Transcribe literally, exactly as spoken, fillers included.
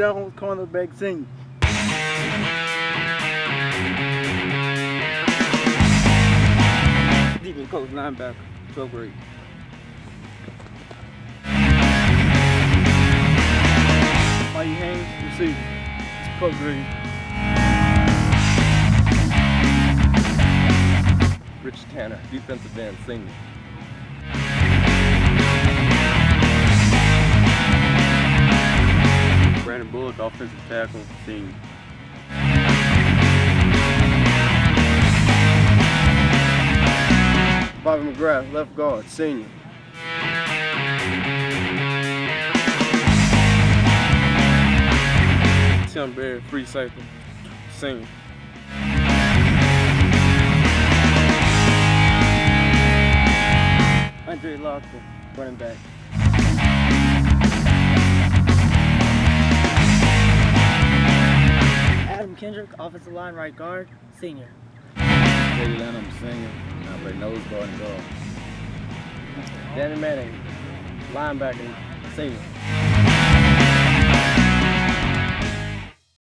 Jones, cornerback, senior. Defense coach, linebacker, twelfth grade. Mikey Haynes, receiver, twelfth grade. Rich Tanner, defensive end, senior. Brandon Bullock, offensive tackle, senior. Bobby McGrath, left guard, senior. Tim Berry, free safety, senior. Andre Lockton, running back. Adam Kendrick, offensive line, right guard, senior. Jay Lanham, senior. I play nose guard and guard. Danny Manning, linebacker, senior.